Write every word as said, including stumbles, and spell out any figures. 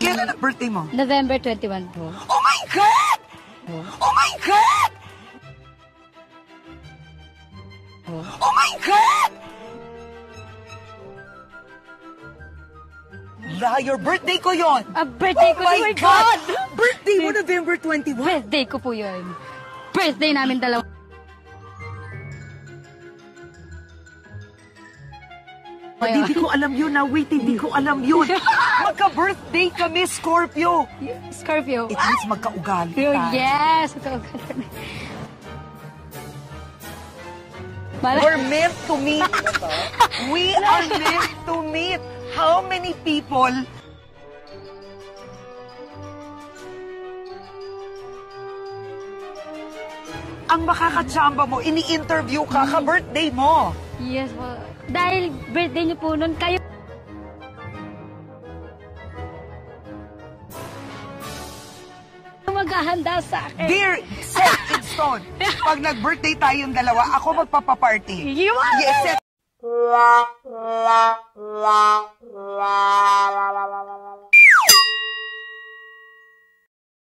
Kailan ang birthday mo? November twenty-one po. Oh my God! Oh my God! Oh my God! Liar, birthday ko yon. Ah, birthday oh ko, my oh my God! God! Birthday mo November twenty-one? Birthday ko po yun. Birthday namin dalawa. Hindi ko alam yun na. Wait, hindi ko alam yun. Magka-birthday kami, Scorpio. Scorpio. It means magka-ugali Oh, tayo. yes. Magka-ugali kami. We're meant to meet. We are meant to meet. How many people ang makakatsamba mo, ini-interview ka, ka-birthday mo? Yes po. Dahil birthday niyo po nun, kayo maghahanda sa akin. Dear, set in stone. Pag nag-birthday tayong dalawa, ako magpapaparty. You are Yes, set